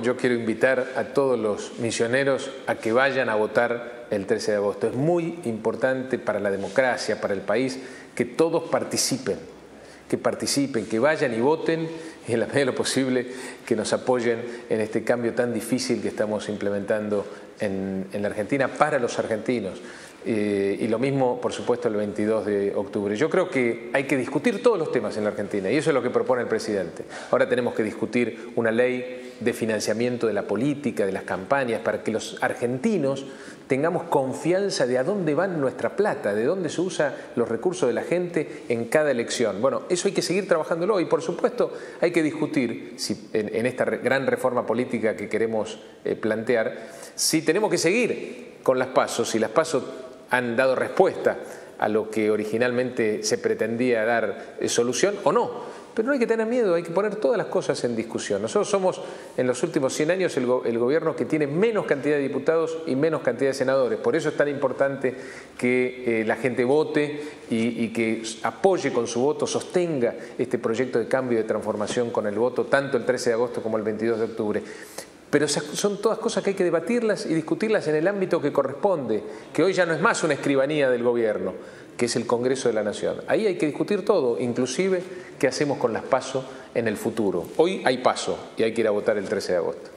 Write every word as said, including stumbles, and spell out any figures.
yo quiero invitar a todos los misioneros a que vayan a votar el trece de agosto. Es muy importante para la democracia, para el país, que todos participen, que participen, que vayan y voten y en la medida de lo posible que nos apoyen en este cambio tan difícil que estamos implementando en, en la Argentina para los argentinos. Eh, y lo mismo, por supuesto, el veintidós de octubre. Yo creo que hay que discutir todos los temas en la Argentina y eso es lo que propone el presidente. Ahora tenemos que discutir una ley de financiamiento de la política, de las campañas, para que los argentinos tengamos confianza de a dónde va nuestra plata, de dónde se usan los recursos de la gente en cada elección. Bueno, eso hay que seguir trabajándolo y, por supuesto, hay que discutir si, en, en esta gran reforma política que queremos eh, plantear, si tenemos que seguir con las PASO, si las PASO han dado respuesta a lo que originalmente se pretendía dar eh, solución o no. Pero no hay que tener miedo, hay que poner todas las cosas en discusión. Nosotros somos, en los últimos cien años, el, go el gobierno que tiene menos cantidad de diputados y menos cantidad de senadores. Por eso es tan importante que eh, la gente vote y, y que apoye con su voto, sostenga este proyecto de cambio y de transformación con el voto, tanto el trece de agosto como el veintidós de octubre. Pero son todas cosas que hay que debatirlas y discutirlas en el ámbito que corresponde, que hoy ya no es más una escribanía del gobierno, que es el Congreso de la Nación. Ahí hay que discutir todo, inclusive qué hacemos con las PASO en el futuro. Hoy hay PASO y hay que ir a votar el trece de agosto.